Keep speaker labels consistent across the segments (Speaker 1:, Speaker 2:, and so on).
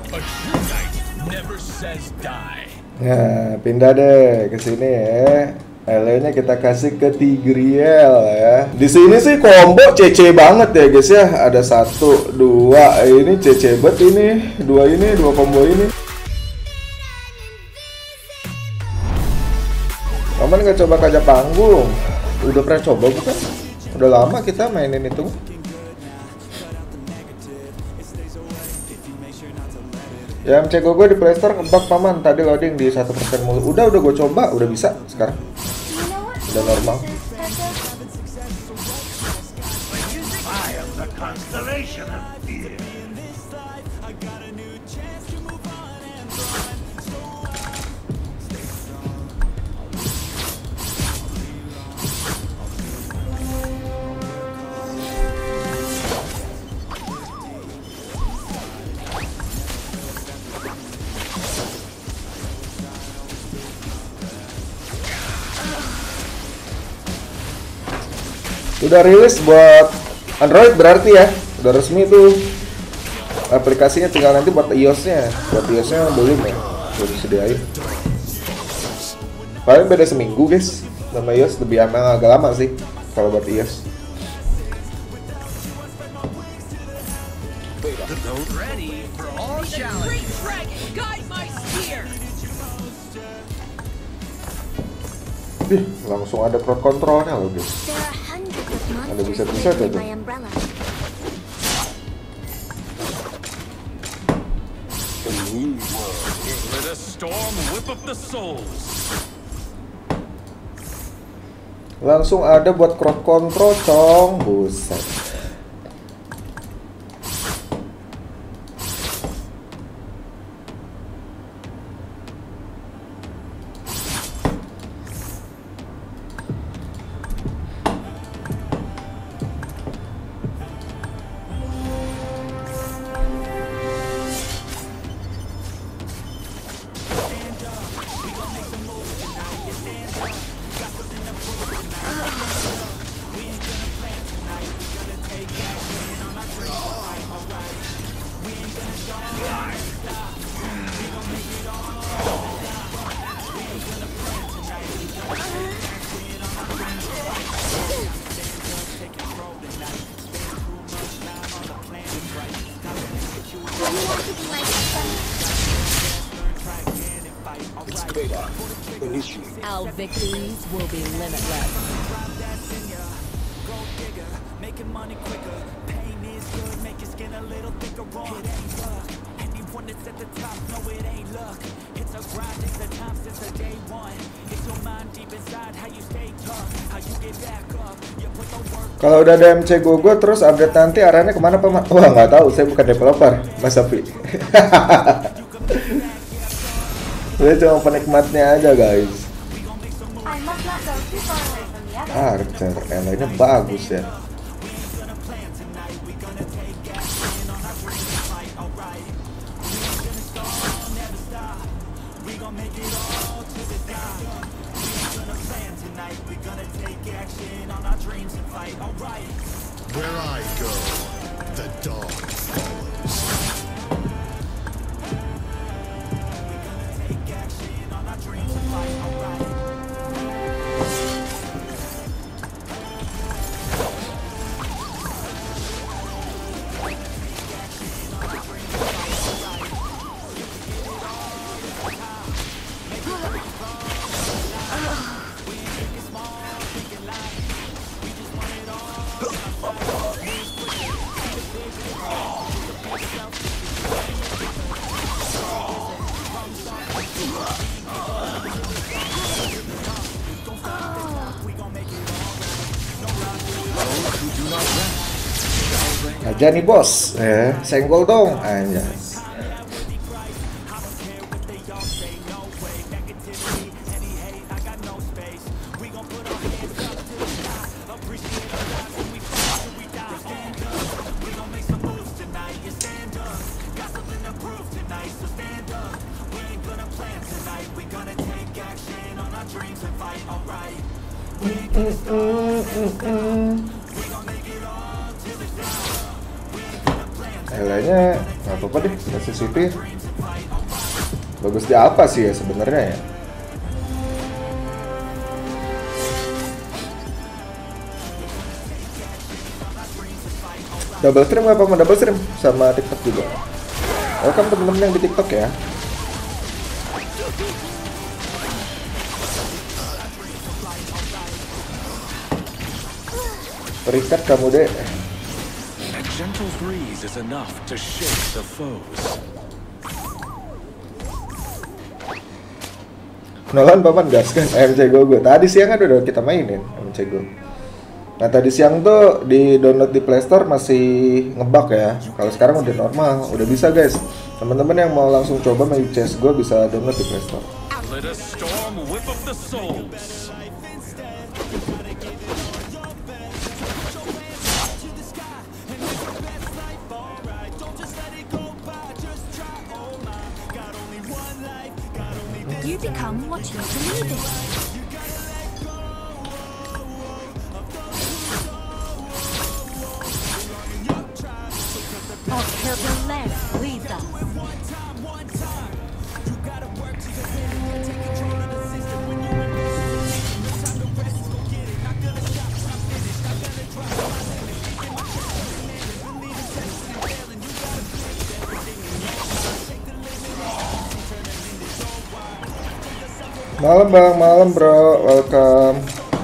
Speaker 1: A true knight never says die.
Speaker 2: Nah, pindah deh ke sini ya. Ele-nya kita kasih ke Tigreal ya. Di sini sih combo CC banget ya guys ya. Ada 1, 2 ini CC bet ini, 2 combo ini. Kapan nggak coba kaca panggung? Udah pernah coba bukan? Udah lama kita mainin itu. Ya MC gue di Playstore ngebug paman, tadi loading di 1% mulu. Udah gue coba, udah bisa sekarang. Udah normal. Udah rilis buat Android berarti ya, udah resmi tuh aplikasinya, tinggal nanti buat iOS-nya. Buat iOS-nya belum ya, belum disediain. Paling beda seminggu guys, sama iOS lebih emang agak lama sih kalau buat iOS. Langsung ada crowd controlnya loh guys. Ada bisa-bisa tuh. Langsung ada buat crowd control cong, buset.
Speaker 3: Our victories will be limitless.
Speaker 2: Kalau udah ada MC Gogo terus update nanti arahnya kemana Pak? Wah nggak tahu, saya bukan developer, Mas Safi. Saya cuma penikmatnya aja guys. Archer, Ella-nya bagus ya.
Speaker 4: Where I go, the dawn follows.
Speaker 2: Aja nih bos, senggol dong, anjas. Helanya nggak apa-apa deh, kasih CP. Bagus di apa sih ya sebenarnya ya? Double stream apa mau double stream sama TikTok juga. Welcome temen-temen yang di TikTok ya. Terikat kamu deh.
Speaker 1: A gentle breeze is enough to shake the foes.
Speaker 2: Nolan paman gas kan MC Go gue. Tadi siang kan udah kita mainin MC Go. Nah tadi siang tuh di download di Play Store masih ngebug ya. Kalau sekarang udah normal, udah bisa guys. Teman-teman yang mau langsung coba main CS:GO bisa download di Play Store.
Speaker 1: Let a storm whip up the souls.
Speaker 3: You become what you believe in. Our purple land leads us.
Speaker 2: Malam bang, malam bro, welcome.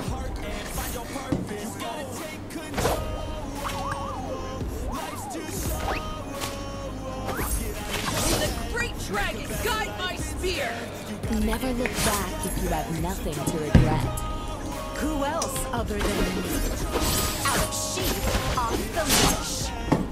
Speaker 3: Never look back if you have nothing to regret. Who else other than me? Out of sheep, off the leash.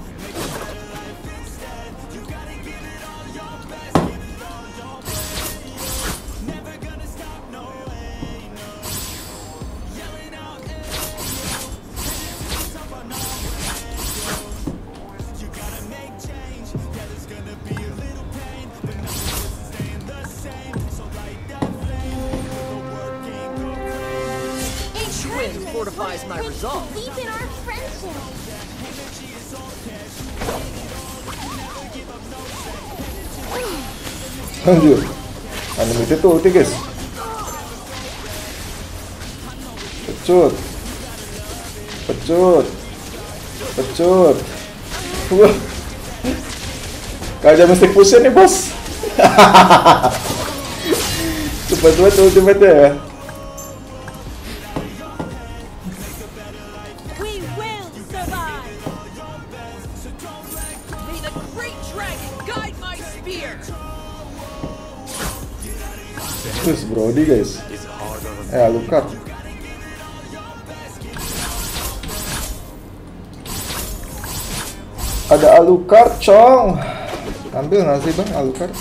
Speaker 5: Fortifies my resolve.
Speaker 3: Deepen our friendship.
Speaker 2: Anjir, unlimited tuh ulti guys. Pecut, pecut, pecut. Wah, kagak mesti fusion nih bos. Cepat banget ultimate ya. Terus Brody guys, Alucard. Ada Alucard cong. Ambil nggak sih bang Alucard?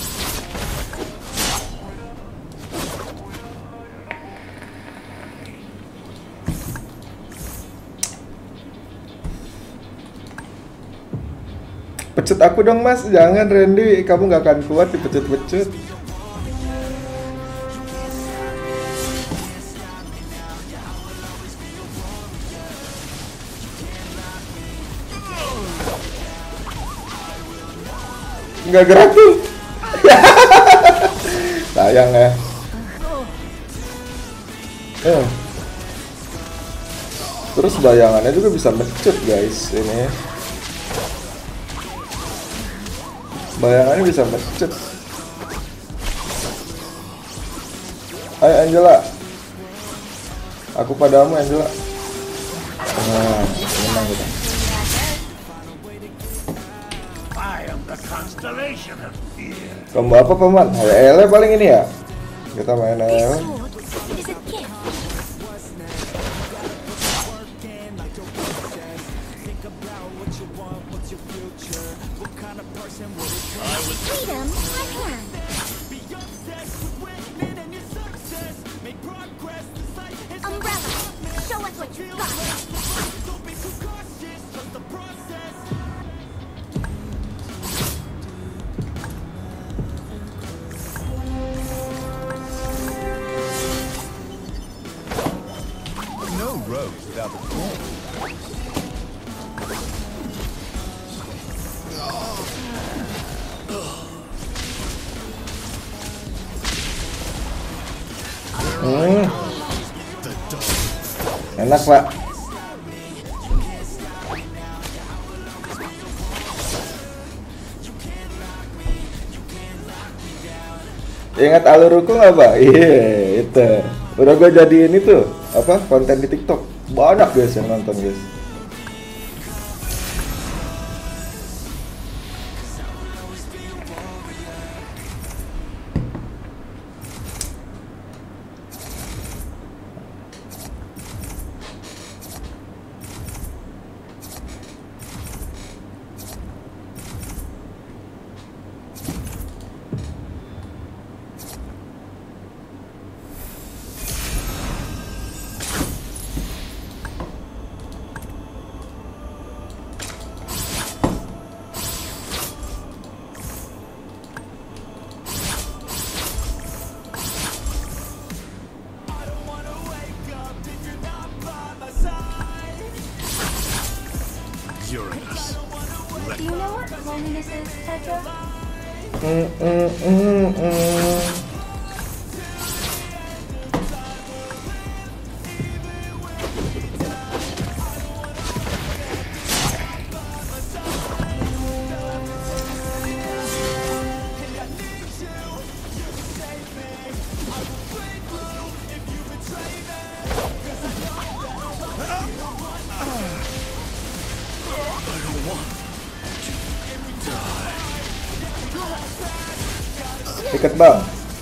Speaker 2: Pecut aku dong mas, jangan Randy, kamu nggak akan kuat dipecut-pecut. Nggak gerak tuh. Sayang ya. Terus bayangannya juga bisa mecut guys ini. Bayangannya bisa mecut. Ayo Angela, aku padamu Angela. Nah, menang kita. Combo apa paman? Ele paling ini ya. Kita main Ele.
Speaker 4: The dawn.
Speaker 2: Enak pak. Ingat Aluruku nggak pak? Iya itu. Udah gue jadiin itu apa konten di TikTok. Banyak guys yang nonton guys.
Speaker 4: Uranus.
Speaker 5: Do you know what loneliness is, Tetra?
Speaker 2: Ikat bang.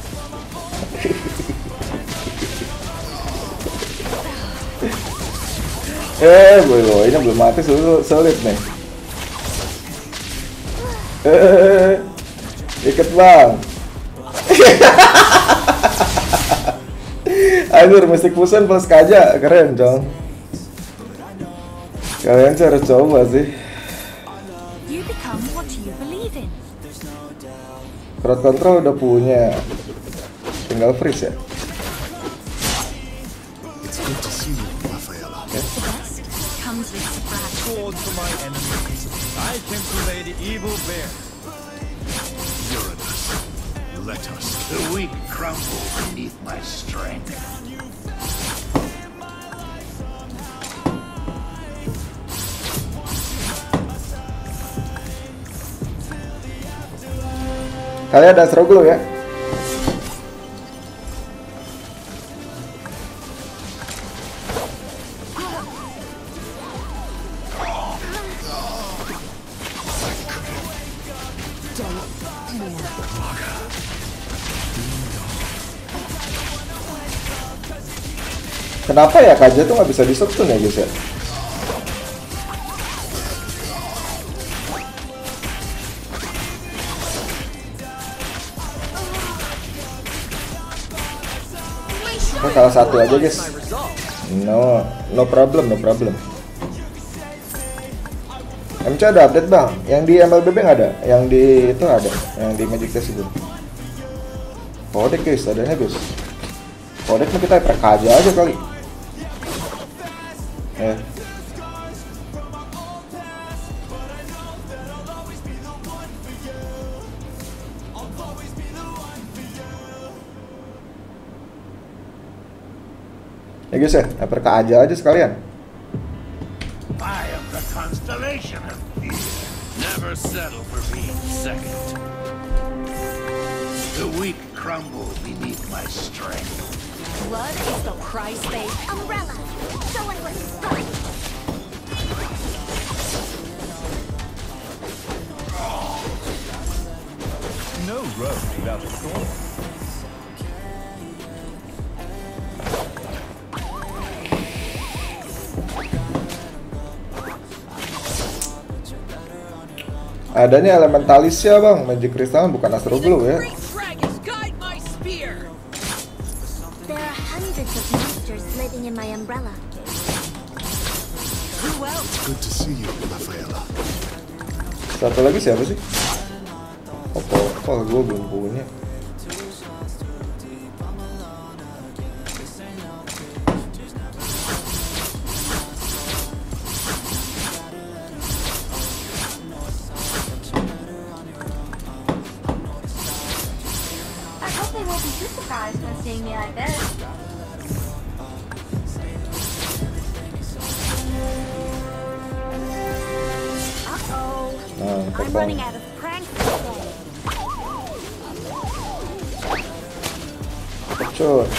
Speaker 2: Boy, ini belum mati sulit nih. Ikat bang. Anjir, Mystic Fusion plus kaja keren dong. Kalian sih harus coba sih.
Speaker 3: You become what you believe in.
Speaker 2: Crowd control udah punya, tinggal freeze ya.
Speaker 4: It's good to see you, Rafaela.
Speaker 3: The best comes with surprise.
Speaker 6: Sword for my enemies. I can slay the evil bear.
Speaker 4: Uranus. Let us.
Speaker 7: The weak crumble beneath my strength.
Speaker 2: Kalian ada struggle ya? Kenapa ya Kaja tuh nggak bisa di-stun ya guys ya? Kita kalah satu aja guys. No problem. MC ada update bang. Yang di MLBB nggak ada. Yang di itu ada. Yang di Magic Test itu. Kodek guys, adanya guys. Kodek mah kita PK aja kali. Ya guys ya, PK aja sekalian.
Speaker 7: I am the constellation of fear. Never settle for being second. The weak crumble beneath my strength.
Speaker 3: Blood is the price they
Speaker 5: Umbrella, someone was stuck.
Speaker 6: No road without a thorn.
Speaker 2: Adanya elementalis ya bang, Magic Crystal bukan Astro Glow ya.
Speaker 5: There are hundreds of monsters living in my umbrella.
Speaker 4: It's good to see you, Rafaela.
Speaker 2: Satu lagi siapa sih? Apa gue belum punya.
Speaker 5: I hope they won't won't be too surprised when seeing me like this. Uh-oh. I'm running out of pranks today.
Speaker 2: Pecut.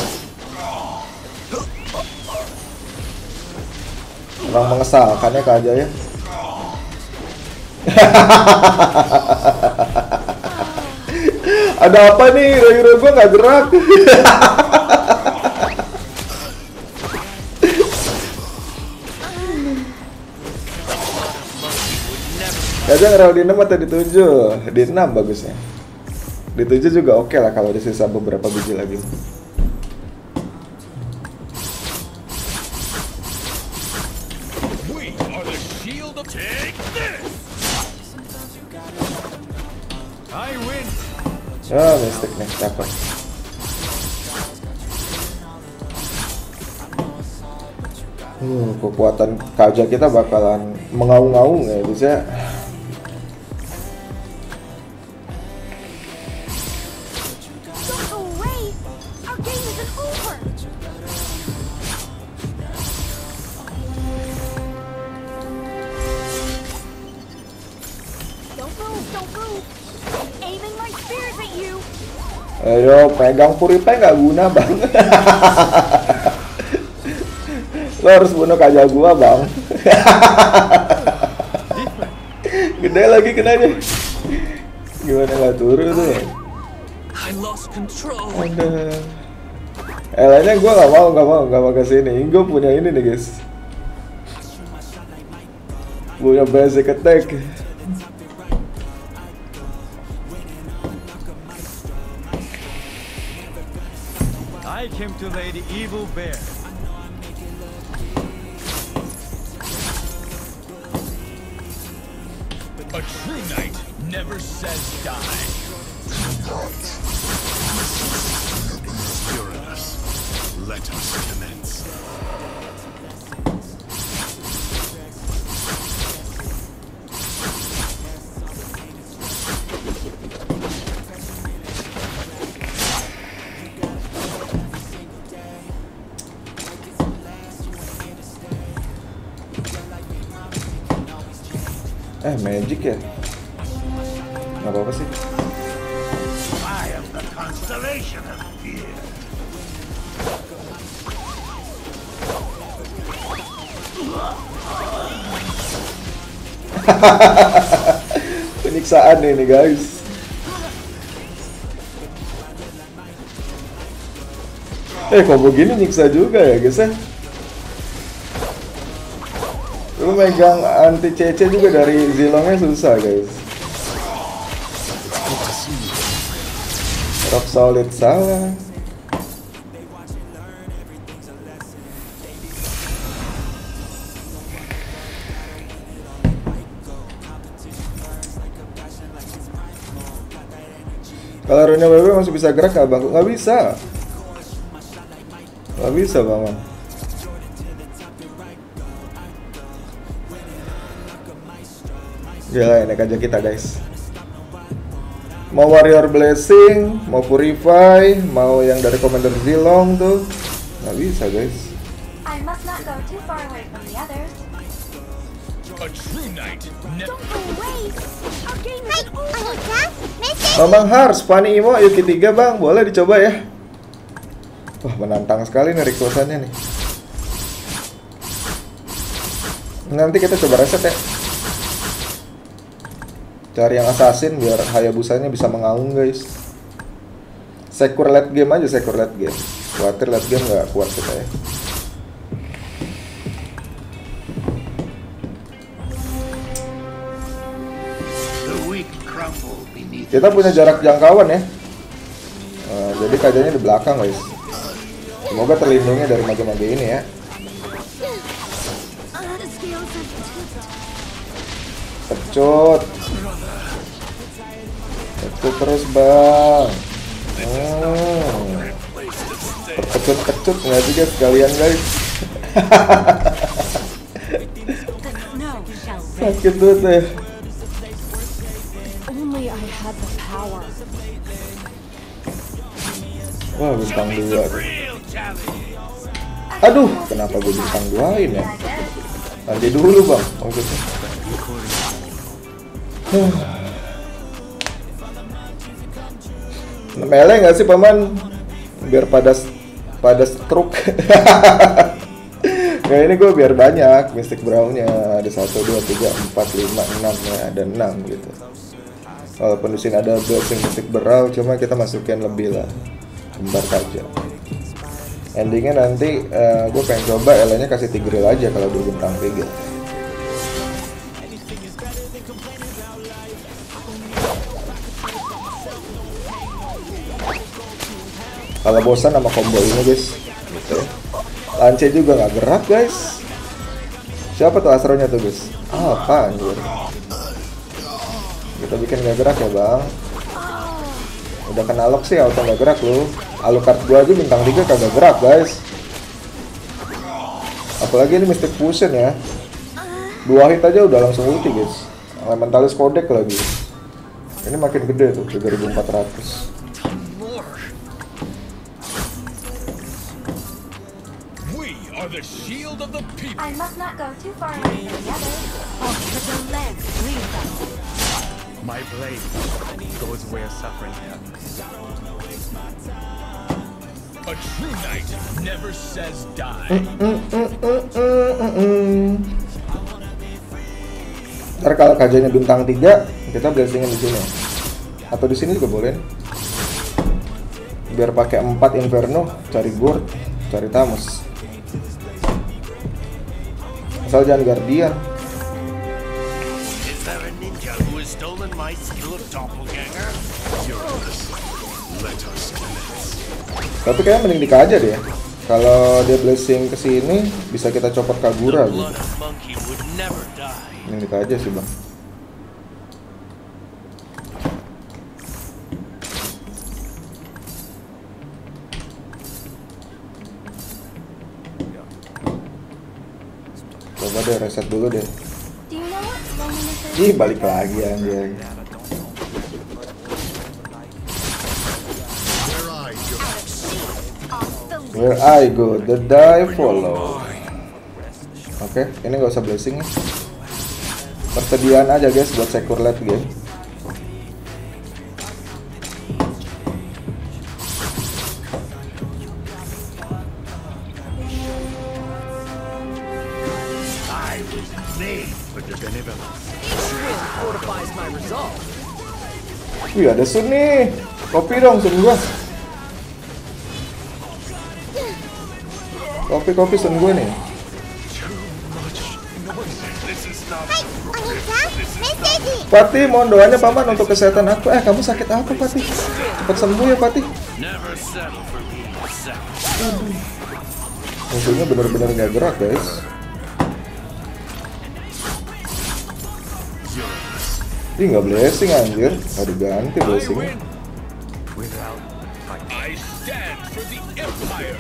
Speaker 2: Kurang mengesalkan ya Kak Aja ya. Ada apa nih? Hero gue nggak gerak. Aja ngerawat di 6 atau di 7? Di 6 bagusnya. Di 7 juga oke lah kalau disisa beberapa biji lagi.
Speaker 7: We are the shield of... Take this!
Speaker 6: I win.
Speaker 2: Ah, mistik nih, dapat. Kekuatan Kaja kita bakalan mengaung-ngaung ya, bisa.
Speaker 5: Don't go away! Our game isn't over! Don't move! I'm aiming my spears at you!
Speaker 2: Ayo, pegang purifier nggak guna bang. Lo harus bunuh Kaja gua bang. Gede lagi kenanya. Gimana nggak turun tuh?
Speaker 1: I lost control.
Speaker 2: Ada. Elanya gua nggak mau kesini. Gue punya ini nih guys. Punya basic attack.
Speaker 6: I came to lay the evil bare.
Speaker 7: A true knight never says die.
Speaker 4: Uranus, let us commence.
Speaker 2: Magic ya? Nggak apa-apa sih.
Speaker 7: I am the constellation of fear.
Speaker 2: Penyiksaan ini guys. Kok begini nyiksa juga ya guys ya? Lu megang anti CC juga dari Zilongnya susah guys. Rock solid salah. Kalau Rune WW masih bisa gerak nggak bang? Nggak bisa. Nggak bisa bang. Gila, naik aja kita guys. Mau Warrior Blessing, mau Purify, mau yang dari Commander Zilong tuh nggak bisa guys.
Speaker 5: I must not go too far away from the others.
Speaker 7: A true knight never...
Speaker 5: Don't go away! Our game isn't over!
Speaker 2: Mamang Hars, Fanny Imo, yuk ketiga bang, boleh dicoba ya. Wah menantang sekali nih requestannya nih. Nanti kita coba reset ya. Cari yang assassin biar Hayabusanya bisa mengaung guys. Secure late game aja, secure late game. Khawatir late game nggak kuat kita ya.
Speaker 7: The weak crumble beneath...
Speaker 2: Kita punya jarak jangkauan ya. Jadi kajanya di belakang guys. Semoga terlindungi dari mage-mage ini ya. Pecut. Pecut terus bang. Pecut-pecut nggak juga sekalian guys. Sakit banget ya.
Speaker 3: Only I had the power.
Speaker 2: Wah, bintang 2.
Speaker 7: Real challenge.
Speaker 2: Aduh, kenapa gue bintang 2-in ya? Nanti dulu bang, maksudnya. Mele nggak sih paman? Biar pada stroke. Kayak ini gue biar banyak Mystic Brown-nya. Ada 1, 2, 3, 4, 5, 6 ya. Ada 6 gitu. Walaupun di sini ada blessing Mystic Brown, cuma kita masukin lebih lah. Bentar aja. Endingnya nanti gue pengen coba Ella-nya kasih Tigreal aja kalau dia bintang 3. Kalau bosan sama combo ini guys, gitu. Lance juga nggak gerak guys. Siapa tuh Astronya tuh guys? Apa anjir? Kita bikin nggak gerak ya bang. Udah kena lock sih auto nggak gerak lu. Alucard gua aja bintang 3 kagak gerak guys. Apalagi ini Mystic Fusion ya. 2 hit aja udah langsung ulti guys. Elementalis Codec lagi. Ini makin gede tuh 3400.
Speaker 7: The shield of the people.
Speaker 5: I must not go too far away from the others.
Speaker 3: The lens leads us.
Speaker 6: My blade goes where suffering ends.
Speaker 7: A true knight never says die.
Speaker 2: Ntar kalau kajanya bintang 3, kita blessingin di sini. Atau di sini juga boleh. Biar pakai 4 Inferno, cari Gord, cari Tamus. Asal jangan Guardian.
Speaker 7: Is there a ninja who has stolen my skill of doppelganger?
Speaker 4: Uranus, let us commence.
Speaker 2: Tapi kayaknya mending Dika aja deh ya. Kalau dia blessing ke sini bisa kita copot Kagura gitu.
Speaker 7: Blood monkey would never die.
Speaker 2: Mending Dika aja sih, Bang. Coba deh reset dulu deh.
Speaker 5: Do you know what loneliness is?
Speaker 2: Ih, balik lagi anjay.
Speaker 4: Where I go,
Speaker 2: Where I go, the die follow. Oke, ini nggak usah blessing ya. Persediaan aja guys buat secure late game.
Speaker 7: I was made for the benevolence.
Speaker 2: Wih, ada Sun nih. Kopi dong Sun gua. Kopi Sun gua nih.
Speaker 7: This is not
Speaker 2: Patih, mohon doanya paman untuk kesehatan aku. Kamu sakit apa Patih? Cepat sembuh ya Patih.
Speaker 7: never settle for being second.
Speaker 2: Musuhnya bener-bener nggak gerak guys. Ih, nggak blessing anjir. Nggak diganti blessingnya.
Speaker 6: Without
Speaker 7: I stand for the Empire.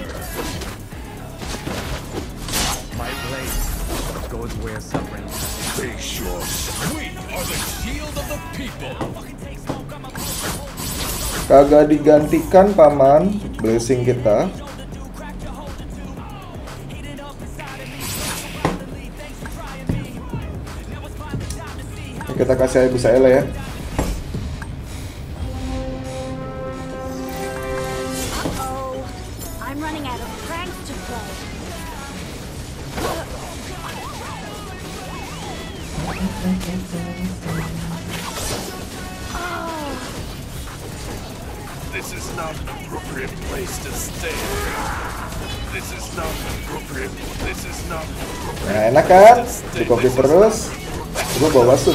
Speaker 6: my blade goes where suffering ends.
Speaker 7: Face yours. We are the shield of the people.
Speaker 2: Kagak digantikan paman blessing kita. Kita kasih aja bisa Ella ya.
Speaker 5: Uh-oh. I'm running out of pranks to play.
Speaker 7: This is not an appropriate place to stay. This is not appropriate. This is not appropriate.
Speaker 2: Nah, enak kan? Di kopi terus. Gue bawa Sun.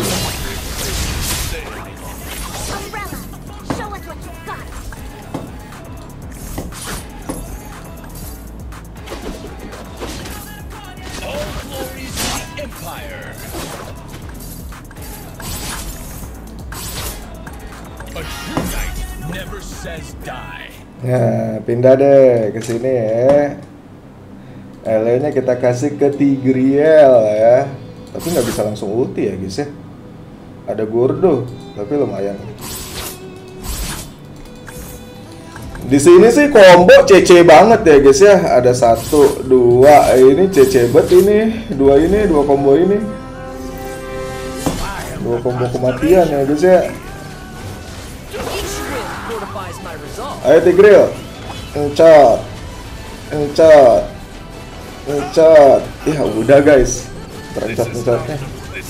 Speaker 5: Umbrella, show us what you've got.
Speaker 7: All glory to the Empire. A true knight never says die.
Speaker 2: Nah, pindah deh ke sini ya. Ella-nya kita kasih ke Tigreal ya. Tapi nggak bisa langsung ulti ya guys ya. Ada Gordo, tapi lumayan. Di sini sih combo CC banget ya guys ya. Ada 1, 2 ini CC bet ini, 2 combo ini. 2 combo kematian ya guys ya. Ayo Tigreal. Encat. Ya udah guys. Terencet-encetnya.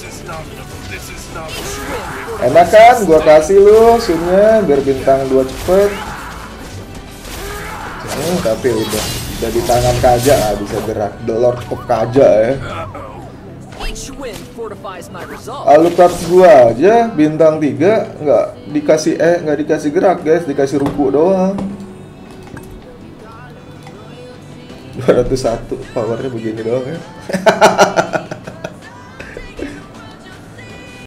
Speaker 2: Enak kan? Gua kasih lu sunnya biar bintang 2 cepet. Tapi udah di tangan Kaja nggak bisa gerak. The Lord of Kaja ya. Alucard gua aja bintang 3 nggak dikasih gerak guys, dikasih ruku doang. 201 powernya begini doang ya.